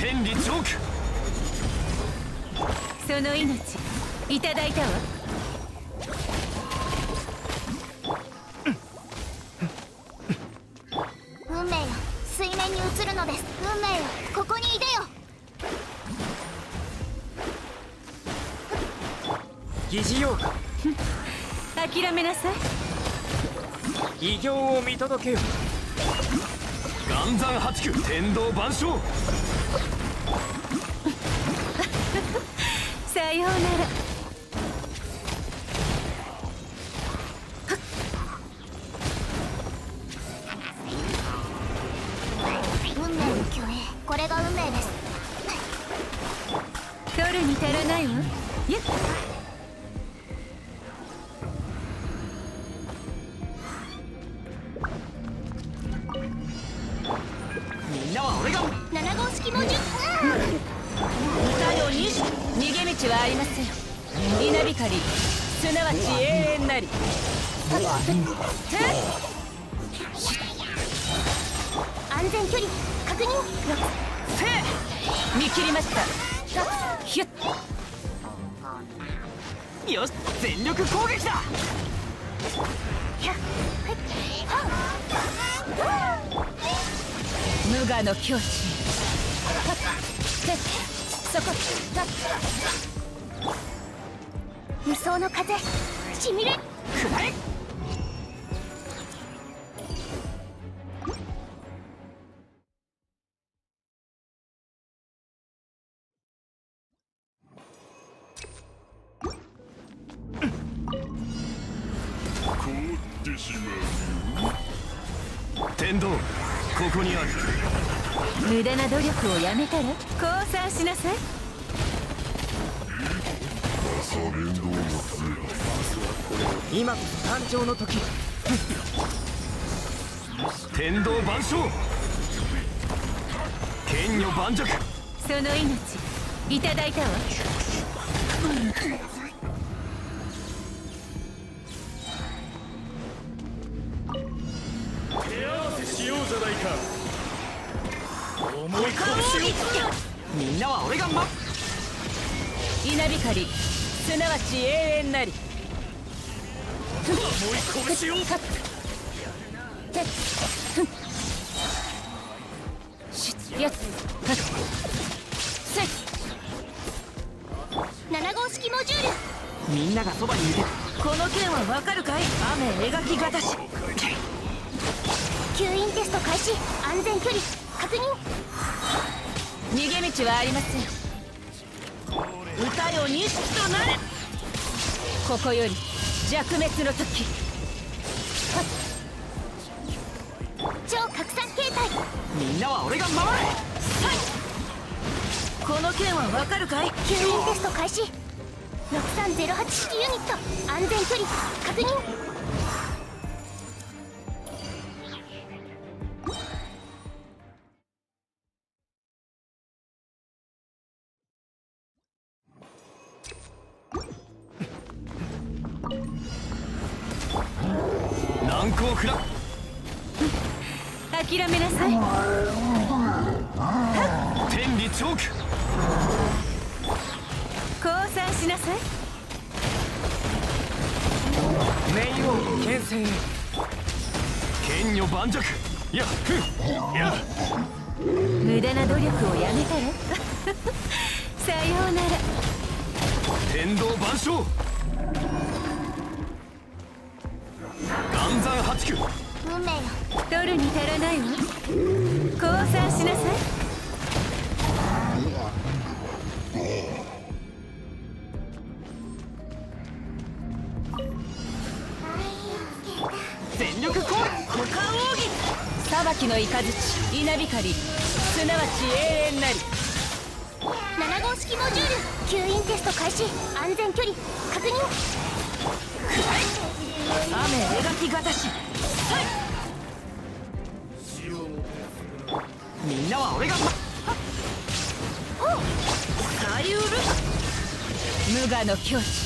天理チョーク。 その命いただいたわ。 運命よ、水面に映るのです。運命よ、ここにいでよ。 疑似よ諦めなさい。 偉業を見届けよ。 岩山八九天道万象。 さようなら。 運命の虚栄、これが運命です。 取るに足らないわ。ゆっみんなは俺が 7号式モジュ歌よに逃げ道はありません。稲光すなわち永遠なり。 安全距離確認。 見切りました。ひゅっよし、全力攻撃だ。 無我の境地。そこ無双の風しみる。 くらえ。 天道ここにある。 無駄な努力をやめたら降参しなさい。 今こそ誕生の時。 天道万象。剣女盤石。 その命いただいたわ。 手合わせしようじゃないか。思い込みしよう。 みんなは俺が稲光すなわち永遠なり。 思い込しよう。 やっ 7号式モジュール。 みんながそばにいて。 この剣はわかるかい。雨描きがたし。 吸引テスト開始。安全距離確認。 逃げ道はありません。歌よ錦となれ。ここより弱滅の時。 超拡散形態。 みんなは俺が守れ。 この剣はわかるかい。 吸引テスト開始。6308式ユニット安全距離確認。 難攻不落。 諦めなさい。 天理チョーク。 降参しなさい。 冥王牽制。 剣女盤石。やっふんや。 無駄な努力をやめたらさようなら。 天道万象。岩山八九。 運命よ、 取るに足らないわ。降参しなさい。 全力攻撃。 股間奥義。裁きの雷稲光すなわち永遠なり。 7号式モジュール吸引テスト開始。安全距離確認。 雨描きがたし。 みんなは俺がサリウル無我の境地。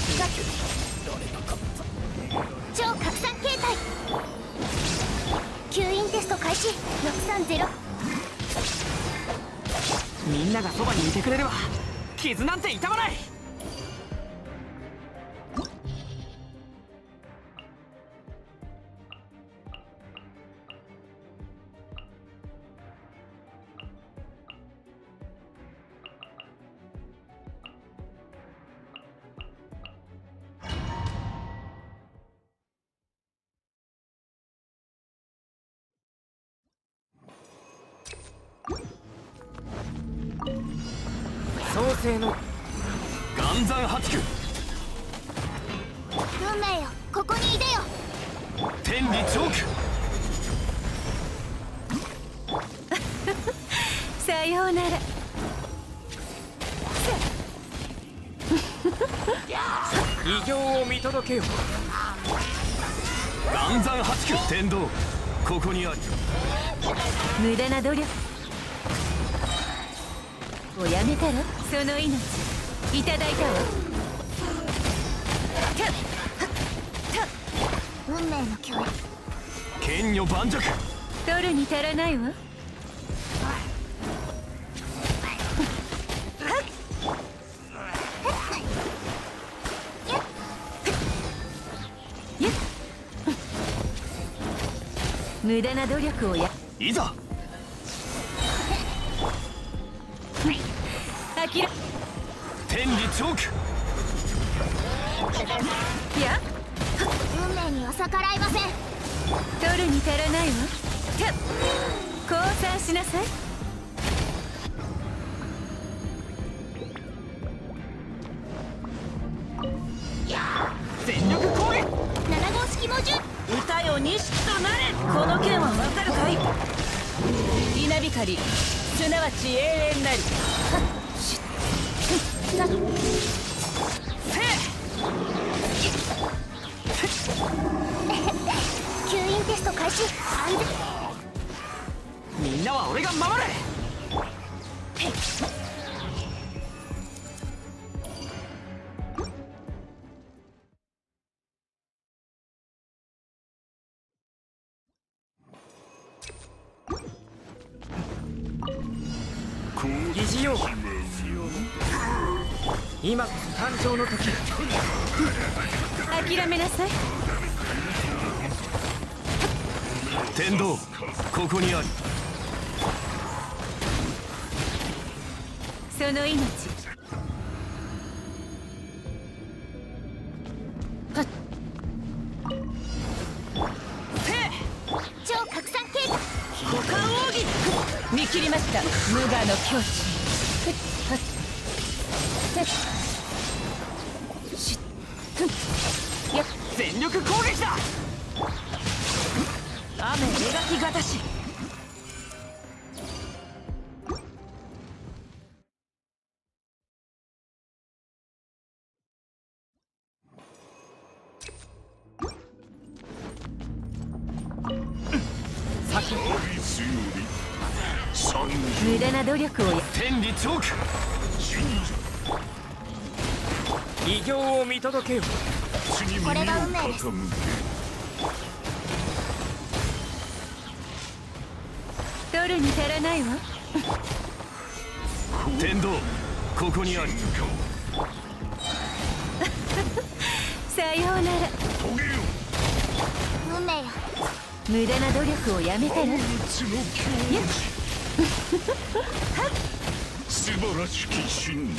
超拡散形態。吸引テスト開始。630。 みんながそばにいてくれれば傷なんて痛まない。創世の岩山八九、 運命よ、ここにいでよ。 天理チョーク。 さようなら。 偉業を見届けよ。 岩山八九、天道ここにあり。 無駄な努力をやめたらその命いただいたわ。 運命の共演。 剣女盤石。 取るに足らないわ。無駄な努力をいざ。 諦め天理チョーク。 いや運命には逆らいません。 取るに足らないわ。降参しなさい。 全力攻撃。 7号式モジュール。 歌よ錦となれ。この剣はわかるかい。稲光すなわち永遠なり。 吸引テスト開始。安全。 みんなは俺が守る。疑似よ、今こそ誕生の時。 諦めなさい。 天道ここにあり。 その命超拡散警告。 股間奥義見切りました。無我の境地。 全力攻撃だ。 雨描きがたし。無駄な努力を天理チョーク。 偉業を見届けよ。 これが運命です。 取るに足らないわ。 天道ここにあり。 さようなら。 運命よ。 無駄な努力をやめたら。 素晴らしき真。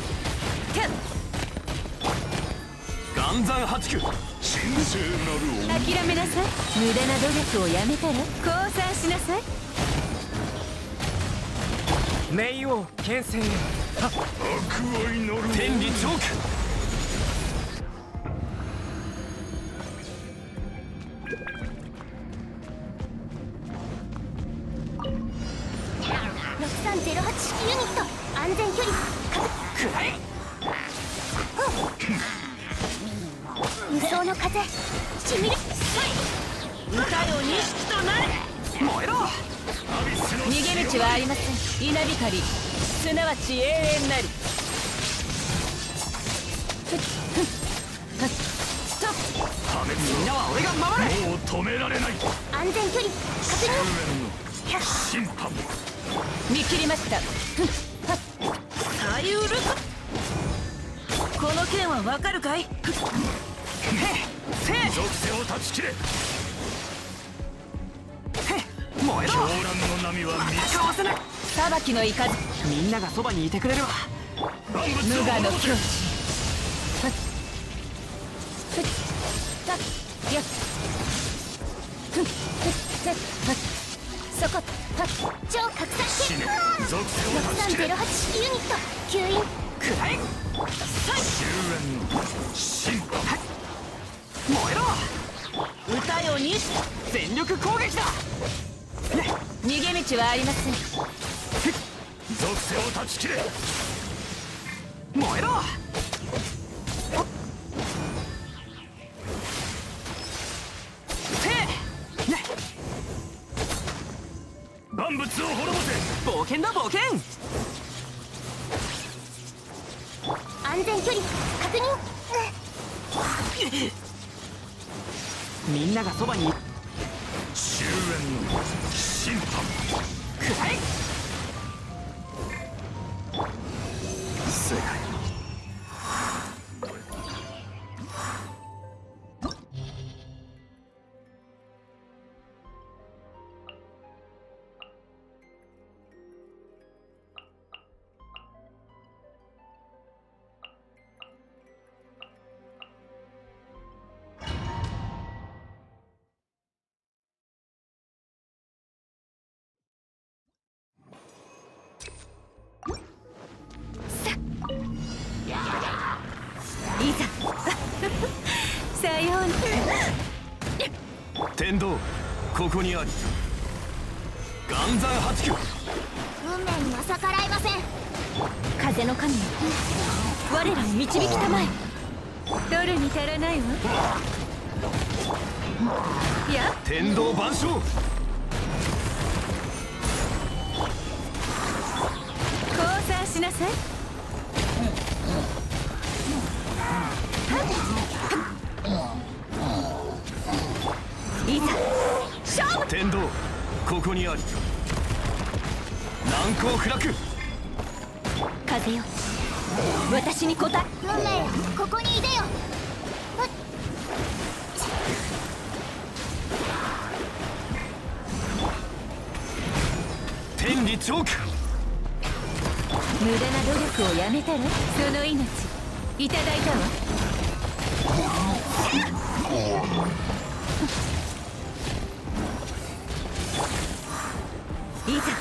岩山八九、神聖なる諦めなさい。無駄な努力をやめたら降参しなさい。 冥王牽制へ。 悪愛なる天理チョーク。 6308式ユニット。安全距離くらえ。 無双の風しみる。 歌よ錦となれ。 燃えろ。 逃げ道はありません。稲光すなわち永遠なり。ストップ。 みんなは俺が守る。 もう止められない。 安全距離確認。 審判。 見切りました。 りうるか。この件はわかるかい。 属性を断ち切れ。 燃えろ。 狂乱の波は満ちかわせない。 裁きの雷。 みんながそばにいてくれるわ。 万物無我の境地。 を滅ぼせ。 そこ超拡散死ね。 系属性を断ち切れ。 6308式ユニット吸引くらえ。 終焉の審判。 燃えろ。 歌よに全力攻撃だ。 逃げ道はありません。 属性を断ち切れ。 燃えろ。 万物を滅ぼせ。 冒険だ冒険。 安全距離確認みんながそばにい終焉の審判。 くらえ。 世界いざさような天道ここにあり。岩山八九。 運命には逆らえません。 風の神よ、我らを導きたまえ。取るに足らないわ。いや天道万象。 降参しなさい。いざ勝負。 天道ここにあり。難攻不落。 風よ、私に答え。 運命よここにいでよ。 天理チョーク。 無駄な努力をやめたら、その命いただいたわ。いざ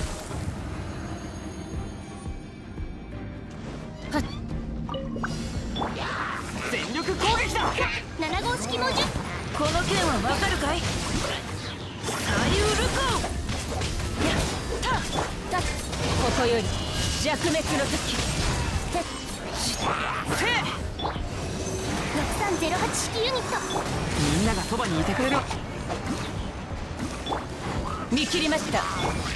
全力攻撃だ。 7号式モジュこの件はわかるかい。サリュールコン。やっただ。ここより弱滅の時。 6308式ユニットみんながそばにいてくれる。 見切りました。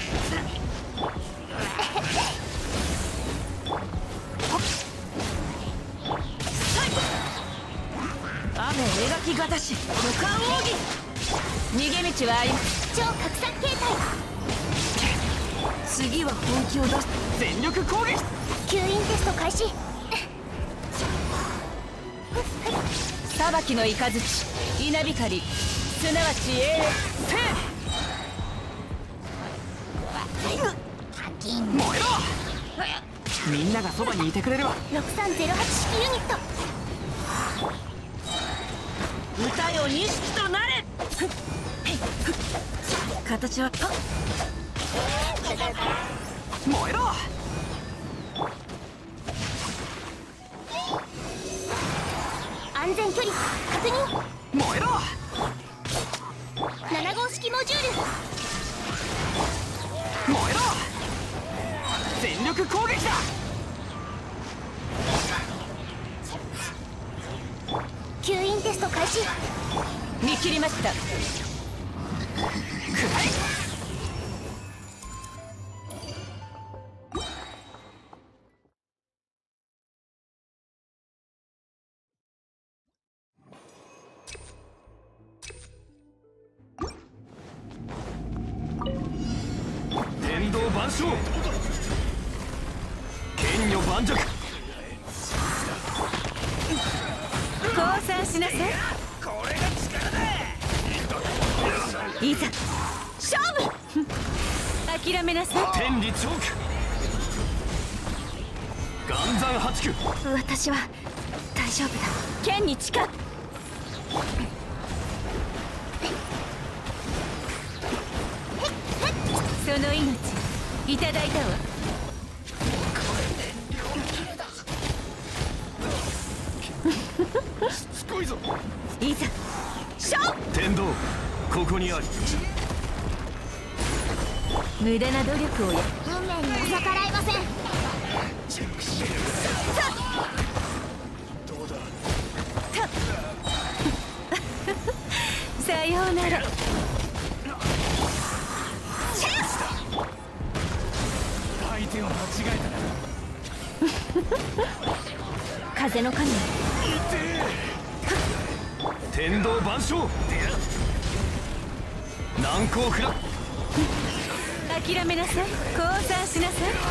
雨描きがたし無冠奥義。逃げ道はあります。 超拡散形態次は本気を出す。 全力攻撃。 吸引テスト開始。 裁きの雷稲光、すなわち永遠。 燃えろ。みんながそばにいてくれるわ。 6308式ユニット歌よ錦となれ。形は燃えろ。 安全距離確認燃えろ。 7号式モジュール燃えろ。全力攻撃だ。 吸引テスト開始。 見切りました。 くらえ。 天道万象。剣剣女盤石。 降参しなさい。 これが力だ。 いざ勝負諦めなさい。 天理チョーク。岩山八九。 私は大丈夫だ。 剣に誓う。その命いただいたわ。 しつこいぞ。 いざ勝負。 天道ここにあり。 無駄な努力をや。 運命には逆らいません。 どうだ。 さようなら。 相手を間違えたな。 風の神。 天道万象。難攻不落。 諦めなさい。降参しなさい。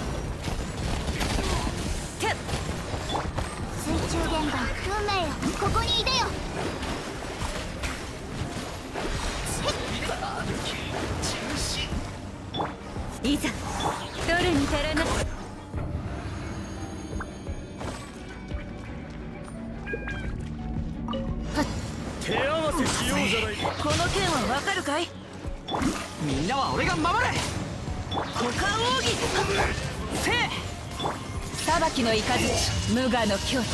水中玄関運命よ、ここにいでよ。 いざ取るに足らない。 手合わせしようじゃないか。 この剣はわかるかい。 みんなは俺が守れ。 股間奥義。 せい。 裁きの雷無我の境地。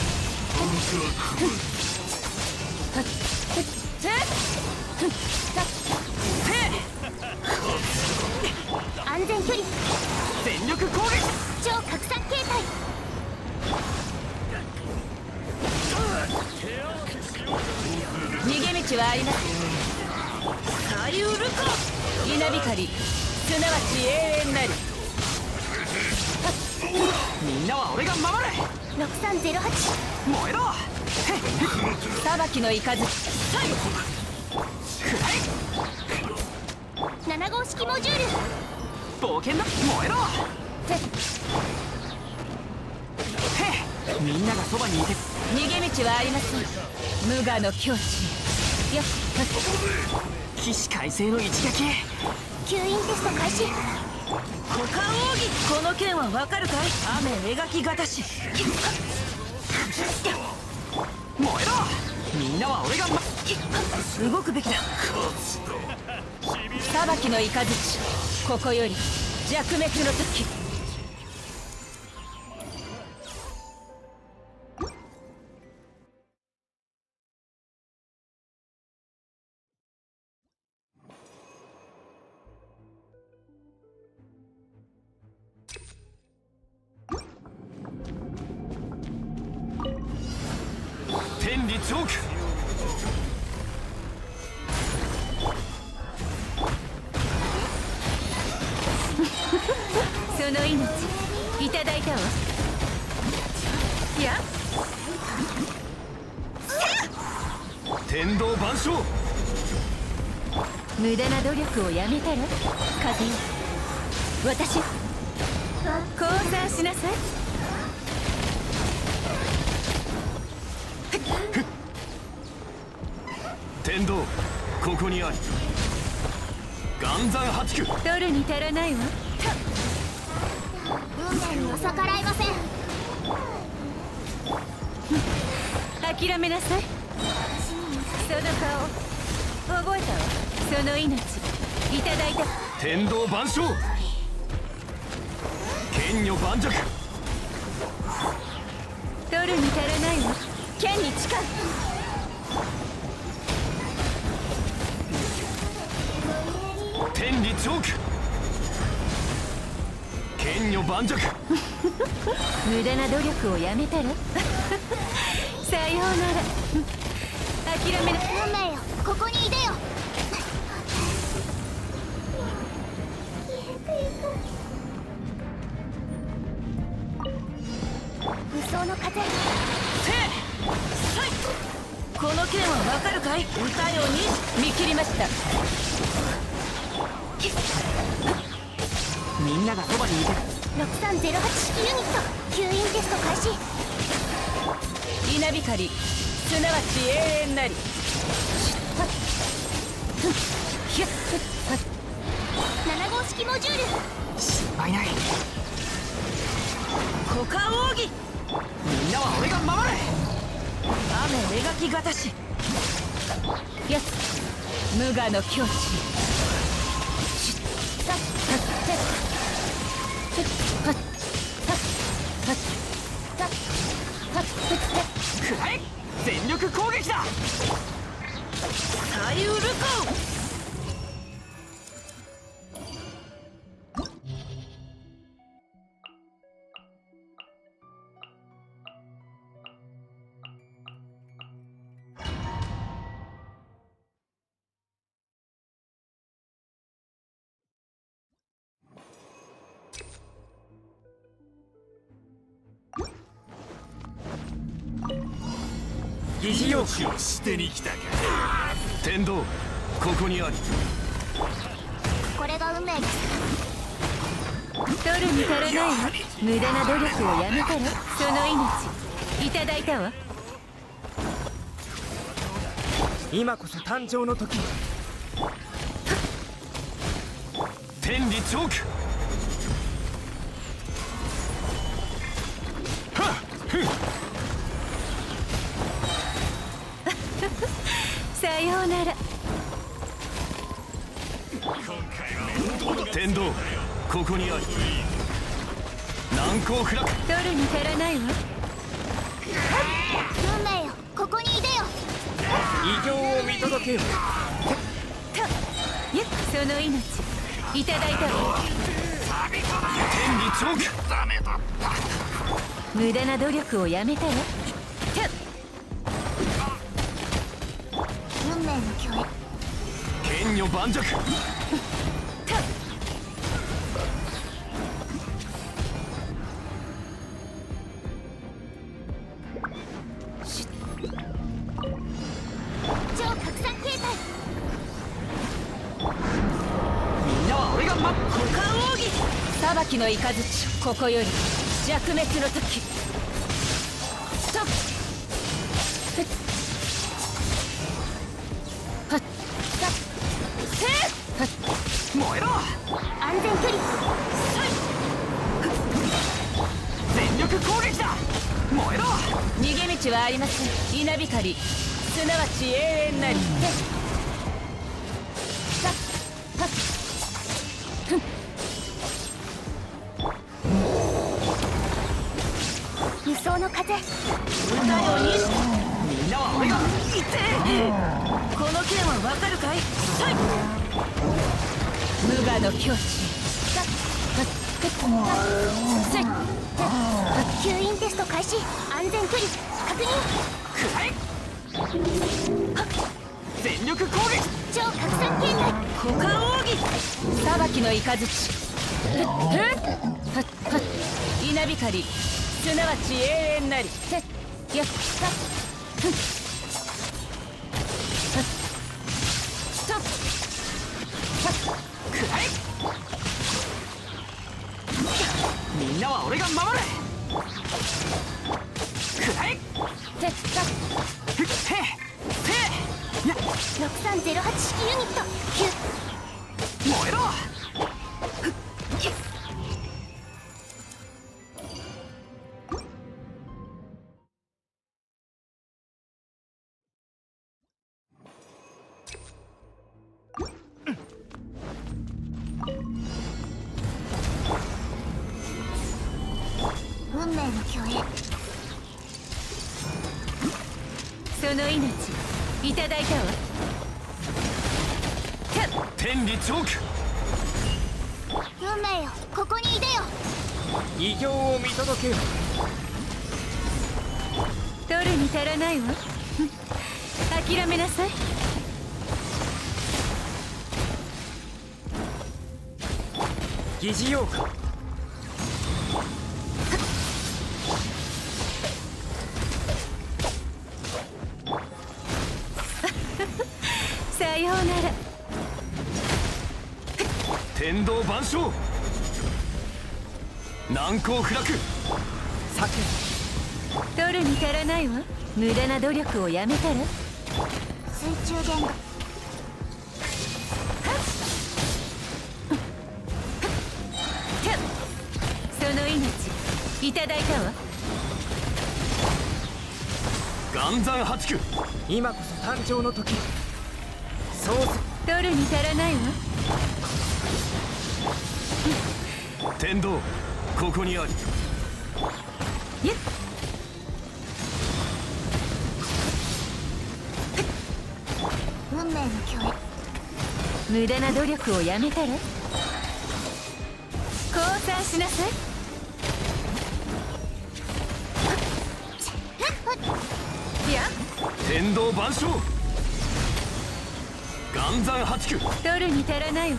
安全距離全力攻撃。 超拡散形態。 逃げ道はあります。左右ルコ稲光すなわち永遠なり。 みんなは俺が守れ。 6308 燃えろ。 裁きの雷。 7号式モジュール。 冒険だ。燃えろ。へみんながそばにいて。 逃げ道はありません。無我の境地。よっ起死回生の一撃。 吸引テスト開始。 股間奥義。この剣はわかるかい。雨描きがたし。 燃えろ。みんなは俺が動くべきだ。裁きの雷。ここより弱滅の時。 天理チョーク。 その命いただいたわ。いや天道万象。 無駄な努力をやめたら。風よ私降参しなさい。 天道ここにあり。岩山八九。 取るに足らないわ。 運命には逆らいません。 諦めなさい。その顔覚えたわ。その命いただいた。 天道万象。剣女盤石。 取るに足らないわ。剣に誓う。 天理チョーク。剣女盤石。 無駄な努力をやめたら。さようなら。諦めな。 運命よ、ここにいでよ。無双の風。 この剣はわかるかい。歌よに見切りました。 みんながそばにいて。 6308式ユニット吸引テスト開始。 稲光すなわち永遠なり。 7号式モジュール心配ない。 股間奥義。 みんなは俺が守れ。 雨描きがたし。やつ無我の境地。 くらえ全力攻撃だ。 左右ルコン。 疑似用命を捨てに来たか。 天道ここにあり。 これが運命です。 取るに足らないわ。無駄な努力をやめたらその命いただいたわ。 今こそ誕生の時。 天理チョーク。 さようなら。 天道ここにあり。難攻不落。 取るに足らないわ。 運命よここにいでよ。 異形を見届けよ。 いやその命いただいたわ。 天理チョーク。 無駄な努力をやめたら運命の共演剣女盤石。 超拡散形態。 みんなは俺が股間奥義。裁きの雷ここより弱滅の時。ストップ。はっせっ燃えろ。 安全距離全力攻撃だ。燃えろ。 逃げ道はありません。稲光すなわち永遠なり。 輸送の風。 歌よにみんなは俺が。 この剣はわかるかい。無我の境地。 吸引テスト開始。安全距離確認。 くらえ全力攻撃。 超拡散形態。 股間奥義。裁きの雷稲光すなわち永遠なり。やっストップ。 くらえみんなは俺が守れ。くらえふっへへや 6308式ユニット燃えろ。 運命の共演その命いただいたわ。 天理チョーク。 運命よここにいでよ。 異形を見届けよ。 取るに足らないわ。諦めなさい。 疑似用か。 さようなら。 天道万象。 難攻不落。 取るに足らないわ。無駄な努力をやめたら。 水中言語その命いただいたわ。 岩山八九。 今こそ誕生の時。そうす。 取るに足らないわ。 天道ここにあり。 やっ運命の共演。 無駄な努力をやめたら。降参しなさい。いや天道万象。岩山八九。 取るに足らないわ。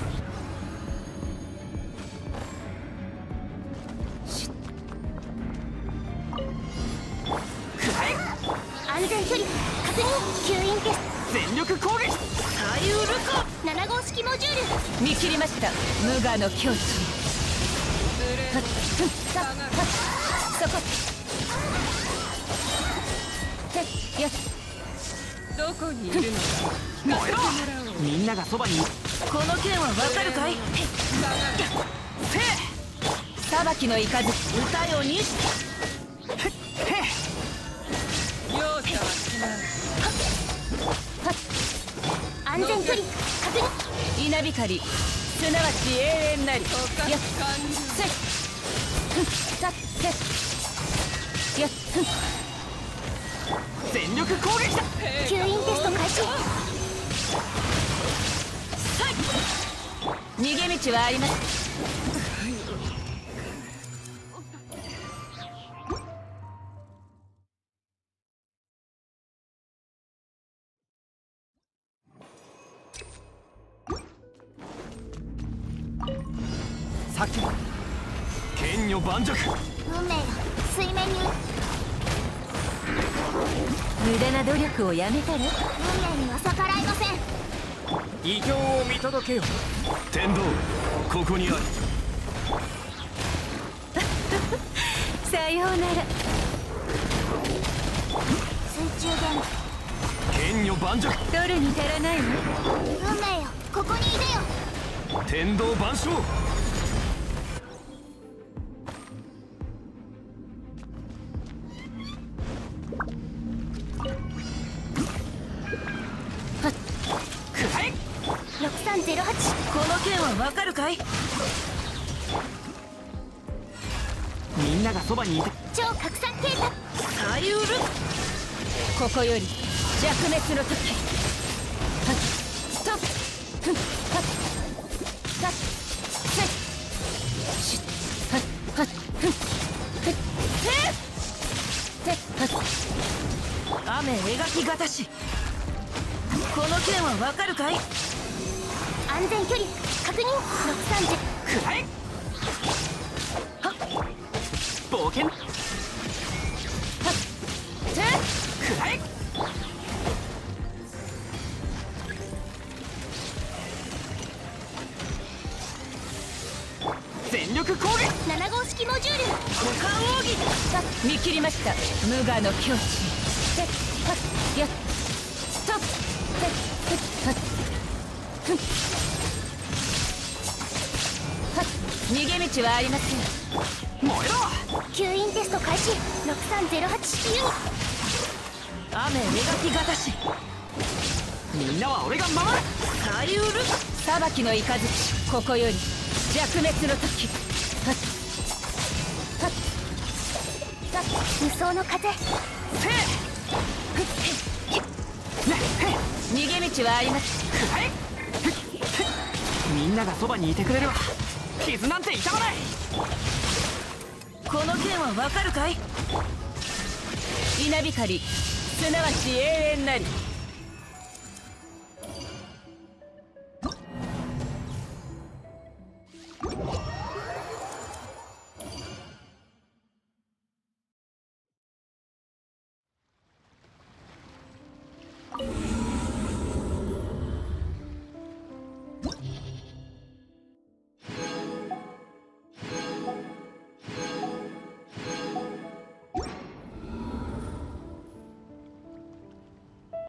安全距離確認。吸引テス全力攻撃。 左右ルコト7号式モジュール。 見切りました。無我の境地。そこやっどこにいるのか。 燃えろ。みんながそばに。 この剣はわかるかい。裁きの雷歌よに。 安全距離確認。 稲光すなわち永遠なり。やっせっさっせやっ全力攻撃だ。 吸引テスト開始。 逃げ道はあります。 先は剣女盤石。 運命よ水面に。 無駄な努力をやめたら。 運命には逆らいません。 異形を見届けよ。 天道ここにあり。 さようなら。 水中言語。 剣女盤石。 取るに足らないわ。 運命よここにいでよ。 天道万象。 6308。 この剣はわかるかい。 みんながそばにいて。 超拡散計算。 左右ルここより弱滅の時。ストップ。さっせっしっはっはっふっふっせっせっはっ雨描きがたし。この剣はわかるかい。 安全距離確認。630。 くらえ。冒険。 せっくらえ。全力攻撃。 7号式モジュール。 股間奥義さっ見切りました。無我の境地。せっはっやっストップ。せっはっふんはっ逃げ道はありません。 燃えろ。 吸引テスト開始。6308式ユニ。 雨描きがたし。 みんなは俺が守る。 左右ル裁きの雷ここより弱滅の時。はっはっさ無双の風。 せ逃げ道はあります。 くらえ。みんながそばにいてくれるわ。傷なんて痛まない。 この剣はわかるかい。稲光すなわち永遠なり。